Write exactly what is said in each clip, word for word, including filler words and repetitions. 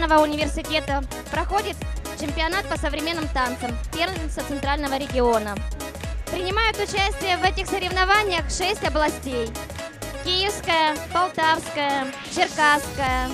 государственного университета проходит чемпионат по современным танцам, первенство Центрального региона. Принимают участие в этих соревнованиях шесть областей: Киевская, Полтавская, Черкасская,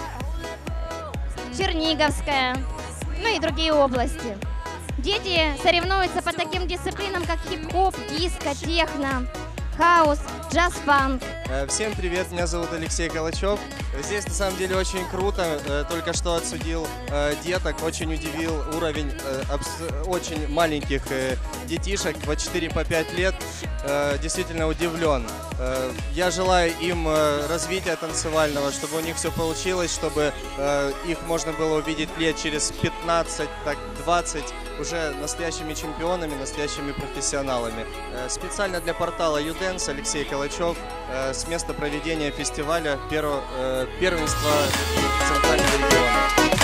Черниговская, ну и другие области. Дети соревнуются по таким дисциплинам, как хип-хоп, диско, техно, хаус, джаз-фанк. Всем привет, меня зовут Алексей Калачев. Здесь на самом деле очень круто, только что отсудил деток, очень удивил уровень очень маленьких детишек по четыре по пять лет, действительно удивлен. Я желаю им развития танцевального, чтобы у них все получилось, чтобы их можно было увидеть лет через пятнадцать, так двадцать, уже настоящими чемпионами, настоящими профессионалами. Специально для портала Юденс Алексей Калачев с места проведения фестиваля первого, первенства Центрального региона.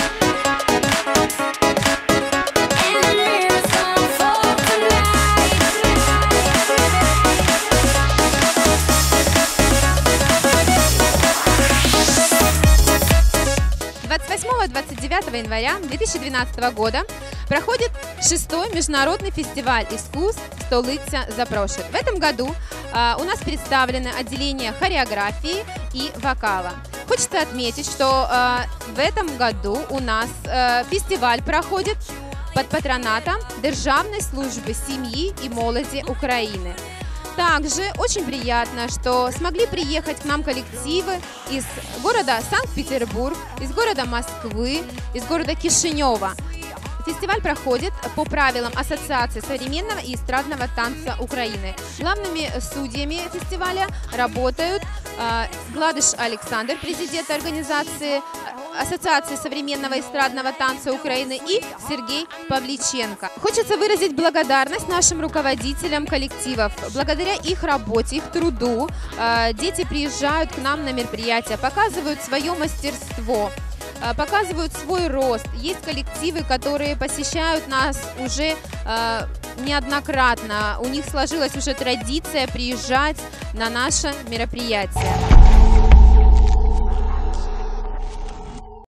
двадцать восьмого — двадцать девятого января две тысячи двенадцатого года проходит шестой международный фестиваль искусств «Столиця запрошит». В этом году э, у нас представлены отделения хореографии и вокала. Хочется отметить, что э, в этом году у нас э, фестиваль проходит под патронатом Державной службы семьи и молоди Украины. Также очень приятно, что смогли приехать к нам коллективы из города Санкт-Петербург, из города Москвы, из города Кишинева. Фестиваль проходит по правилам Ассоциации современного и эстрадного танца Украины. Главными судьями фестиваля работают э, Гладыш Александр, президент организации Ассоциации современного эстрадного танца Украины, и Сергей Павличенко. Хочется выразить благодарность нашим руководителям коллективов. Благодаря их работе, их труду э, дети приезжают к нам на мероприятия, показывают свое мастерство, показывают свой рост. Есть коллективы, которые посещают нас уже э, неоднократно. У них сложилась уже традиция приезжать на наше мероприятие.